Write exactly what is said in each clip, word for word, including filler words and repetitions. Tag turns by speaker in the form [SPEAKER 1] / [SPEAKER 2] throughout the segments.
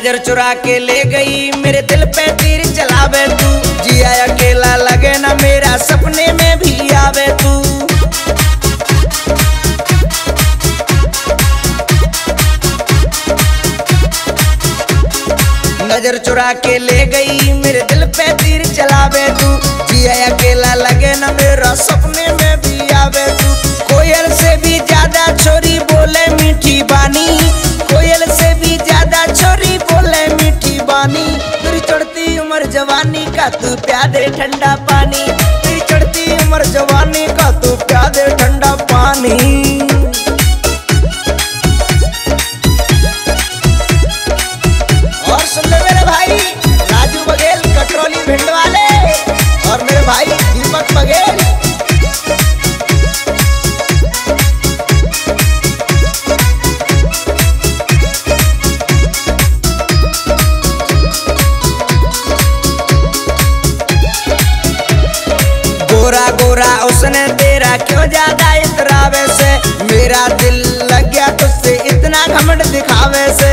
[SPEAKER 1] नजर चुरा के ले गई मेरे दिल पे तीर चलावे तू, जिया अकेला लगे ना मेरा सपने में भी आवे तू। नजर चुरा के ले गई मेरे दिल पे तीर चलावे तू, जिया अकेला लगे ना मेरा सपने में भी आवे तू। कोयल से भी ज्यादा छोरी बोले मीठी बानी, कोयल से भी ज्यादा छोरी बोले मीठी बानी। तेरी चढ़ती उम्र जवानी का तू प्यार दे ठंडा पानी, तेरी चढ़ती उम्र जवानी का तू प्यार दे ठंडा पानी। और मेरे भाई दीपक बघेल, गोरा गोरा उसने तेरा क्यों ज्यादा इतरावे से, मेरा दिल लग गया तुझसे इतना घमंड दिखावे से।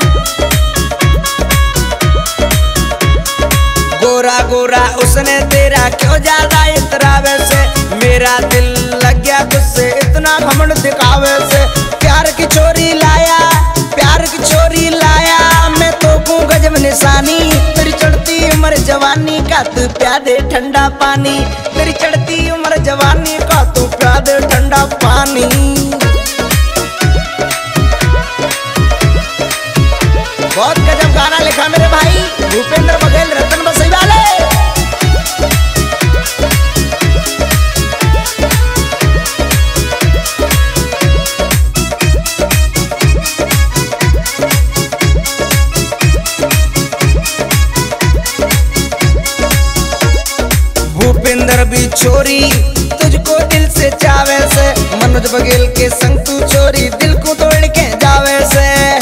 [SPEAKER 1] गोरा गोरा उसने तेरा क्यों ज्यादा इतरावे से, मेरा दिल लग गया तुझसे इतना घमंड दिखावे से। प्यार की चोरी लाया, प्यार की चोरी लाया मैं तो को गजब निशानी। तेरी चढ़ती उम्र जवानी का तू प्यार दे ठंडा पानी, तेरी चढ़ती उम्र जवानी का तू प्यार दे ठंडा पानी। बहुत गजब गाना लिखा मेरे भाई भूपेंद्र बघेल रतन बसई वाले। भूपेंद्र भी छोरी तुझको दिल से चावे से, मनोज बघेल के संग तू छोरी दिल को तोड़ के जावे से।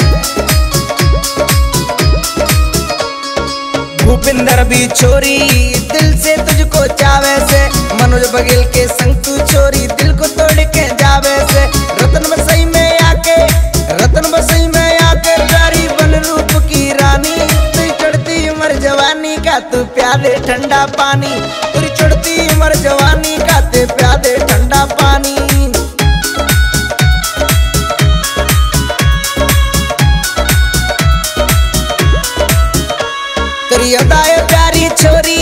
[SPEAKER 1] भूपेंद्र भी छोरी दिल से तुझको चावे से, मनोज बघेल के संग तू छोरी दिल को तोड़ के जावे से। रतन बसई में आके, रतन बसई में आके प्यारी बन रूप की रानी। तेरी चढ़ती उम्र जवानी का तू प्यार दे ठंडा पानी, तेरी चढ़ती उम्र जवानी का तू प्यार दे ठंडा पानी। तेरी अदाए प्यारी छोरी